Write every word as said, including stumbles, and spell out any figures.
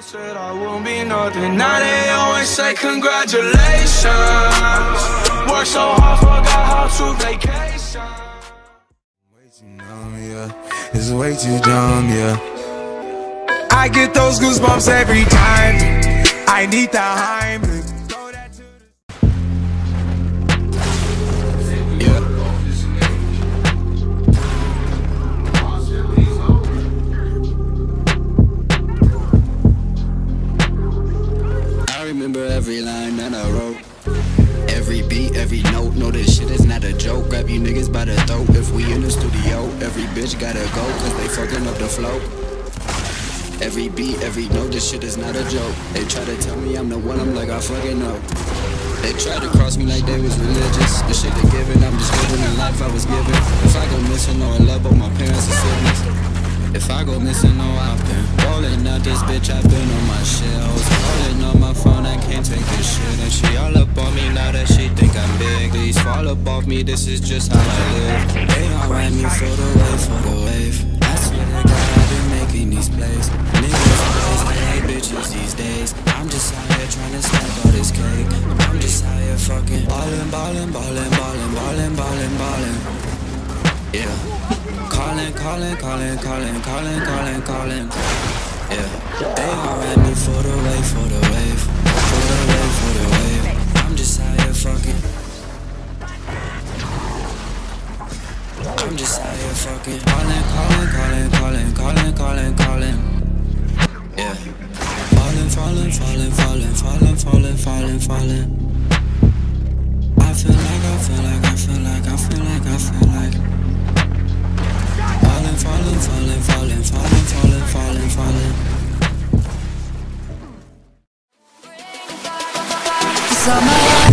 said I won't be nothing. Now they always say congratulations. Worked so hard, forgot how to vacation. Way too numb, yeah. It's way too dumb, yeah. I get those goosebumps every time I need the Heimlich. Remember every line that I wrote, every beat, every note. No, this shit is not a joke. Grab you niggas by the throat if we in the studio. Every bitch gotta go cause they fucking up the flow. Every beat, every note, this shit is not a joke. They try to tell me I'm the one, I'm like I fucking know. They try to cross me like they was religious. The shit they giving, I'm just living the life I was given. If I go missing or in love, both my parents are siblings. If I go missing, no, I've been rolling out this bitch, I've been on my shit. I was calling on my phone, I can't take this shit. And she all up on me now that she think I'm big. Please fall up off me, this is just how I live. They all write me for the wave, for the wave. I swear to God, I've been making these plays. Niggas always hate bitches these days. I'm just out here trying to stack all this cake. I'm just out here fucking ballin', ballin', ballin', ballin', ballin', ballin', ballin'. Yeah. Calling, calling, calling, calling, calling, calling, calling. Yeah. They all write me for the wave, for the wave, for the wave, for the wave. I'm just out here fucking. I'm just out here fucking. Calling, calling, calling, calling, calling, calling, calling. Yeah. Falling, falling, falling, falling, falling, falling, falling, falling. I feel like, I feel like, I feel like, I feel like, I feel like. Falling, falling, falling, falling, falling, falling, falling, falling. Summer.